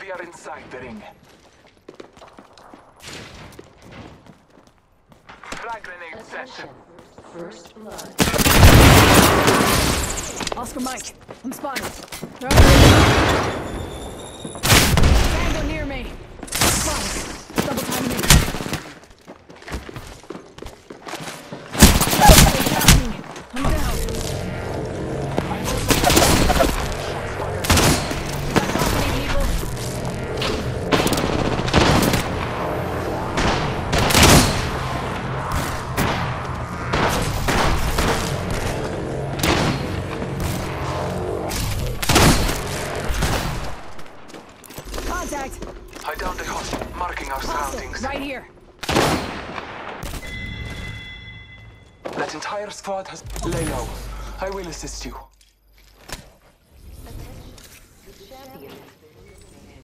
We are inside the ring. Frag grenade set. First blood. Oscar Mike, I'm spotted. Tango near me. Spotted. Double time me. They got me. I'm down. We got company, people. Contact. I downed a hostile, marking our surroundings. Right here. That entire squad has... Lay low. I will assist you.